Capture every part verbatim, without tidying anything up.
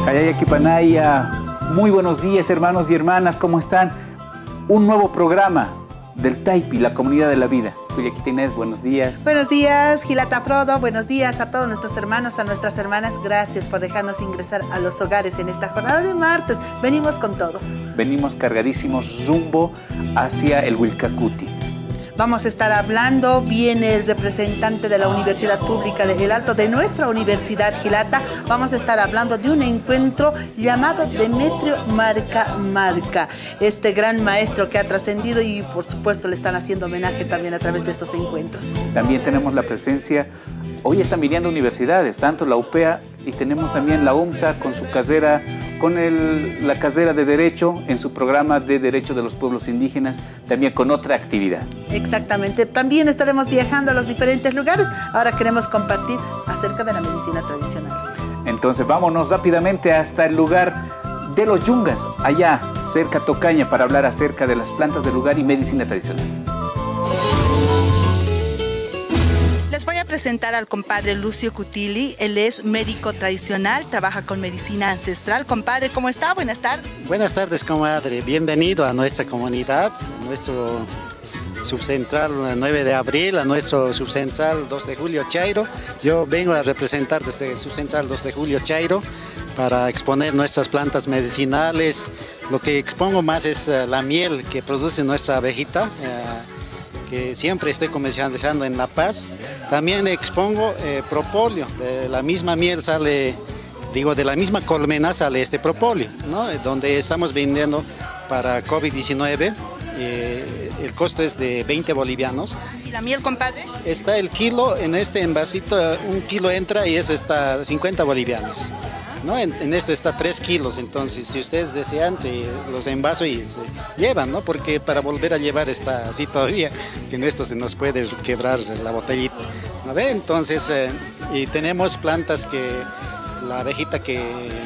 Ayayaquipanaya, muy buenos días hermanos y hermanas, ¿cómo están? Un nuevo programa del Taipi, la comunidad de la vida. Cuyaquitinés, buenos días. Buenos días, Gilata Frodo, buenos días a todos nuestros hermanos, a nuestras hermanas. Gracias por dejarnos ingresar a los hogares en esta jornada de martes. Venimos con todo. Venimos cargadísimos rumbo hacia el Wilcacuti. Vamos a estar hablando, viene el representante de la Universidad Pública de El Alto, de nuestra Universidad Gilata. Vamos a estar hablando de un encuentro llamado Demetrio Marca Marca. Este gran maestro que ha trascendido y por supuesto le están haciendo homenaje también a través de estos encuentros. También tenemos la presencia, hoy están viniendo universidades, tanto la U P E A y tenemos también la UMSA con su carrera, con el, la carrera de Derecho en su programa de Derecho de los Pueblos Indígenas, también con otra actividad. Exactamente. También estaremos viajando a los diferentes lugares. Ahora queremos compartir acerca de la medicina tradicional. Entonces vámonos rápidamente hasta el lugar de los Yungas, allá cerca Tocaña, para hablar acerca de las plantas del lugar y medicina tradicional. Les voy a presentar al compadre Lucio Cutili. Él es médico tradicional, trabaja con medicina ancestral. Compadre, ¿cómo está? Buenas tardes. Buenas tardes, comadre. Bienvenido a nuestra comunidad, a nuestro subcentral nueve de abril, a nuestro subcentral dos de julio Chairo. Yo vengo a representar desde el subcentral dos de julio Chairo para exponer nuestras plantas medicinales. Lo que expongo más es la miel que produce nuestra abejita, que siempre estoy comercializando en La Paz. También expongo eh, propóleo, de la misma miel sale, digo, de la misma colmena sale este propóleo, ¿no? Donde estamos vendiendo para COVID diecinueve, eh, el costo es de veinte bolivianos. ¿Y la miel, compadre? Está el kilo, en este envasito, un kilo entra y eso está cincuenta bolivianos. ¿No? En, en esto está tres kilos, entonces si ustedes desean, se los envaso y se llevan, ¿no? Porque para volver a llevar está así todavía, que en esto se nos puede quebrar la botellita, ¿no ve? Entonces, eh, y tenemos plantas que, la abejita que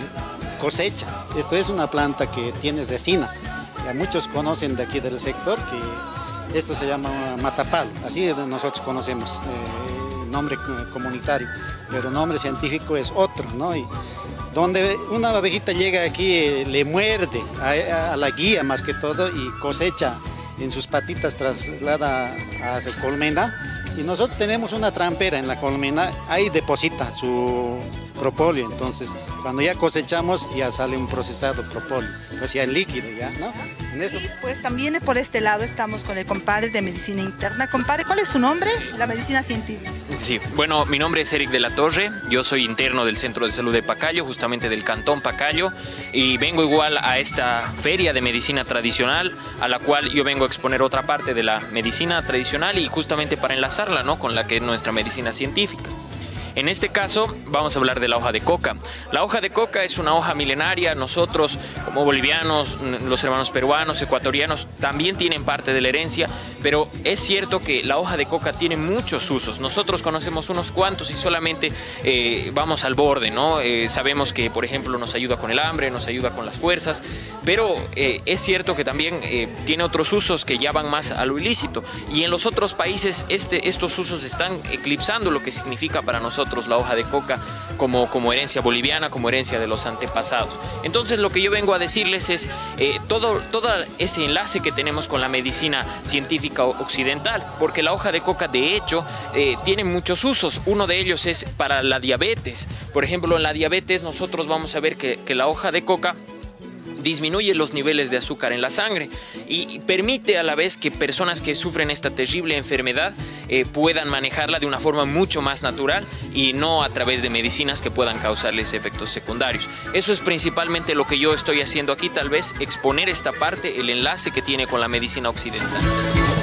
cosecha, esto es una planta que tiene resina, ya muchos conocen de aquí del sector que esto se llama matapal, así nosotros conocemos, eh, nombre comunitario, pero nombre científico es otro, ¿no? Y, donde una abejita llega aquí, le muerde a, a la guía más que todo y cosecha en sus patitas, traslada a su colmena. Y nosotros tenemos una trampera en la colmena, ahí deposita su propóleo. Entonces, cuando ya cosechamos, ya sale un procesado propóleo, o sea, el líquido ya, ¿no? En esto... Y pues también por este lado estamos con el compadre de medicina interna. Compadre, ¿cuál es su nombre? La medicina científica. Sí, bueno, mi nombre es Eric de la Torre, yo soy interno del Centro de Salud de Pacayo, justamente del Cantón Pacayo, y vengo igual a esta feria de medicina tradicional, a la cual yo vengo a exponer otra parte de la medicina tradicional y justamente para enlazarla, ¿no?, con la que es nuestra medicina científica. En este caso vamos a hablar de la hoja de coca. La hoja de coca es una hoja milenaria. Nosotros como bolivianos, los hermanos peruanos, ecuatorianos, también tienen parte de la herencia, pero es cierto que la hoja de coca tiene muchos usos. Nosotros conocemos unos cuantos y solamente eh, vamos al borde, ¿no? Eh, sabemos que, por ejemplo, nos ayuda con el hambre, nos ayuda con las fuerzas, pero eh, es cierto que también eh, tiene otros usos que ya van más a lo ilícito. Y en los otros países este, estos usos están eclipsando lo que significa para nosotros la hoja de coca como, como herencia boliviana, como herencia de los antepasados. Entonces lo que yo vengo a decirles es eh, todo, todo ese enlace que tenemos con la medicina científica occidental, porque la hoja de coca de hecho eh, tiene muchos usos. Uno de ellos es para la diabetes. Por ejemplo, en la diabetes nosotros vamos a ver que, que la hoja de coca disminuye los niveles de azúcar en la sangre y permite a la vez que personas que sufren esta terrible enfermedad eh, puedan manejarla de una forma mucho más natural y no a través de medicinas que puedan causarles efectos secundarios. Eso es principalmente lo que yo estoy haciendo aquí, tal vez exponer esta parte, el enlace que tiene con la medicina occidental.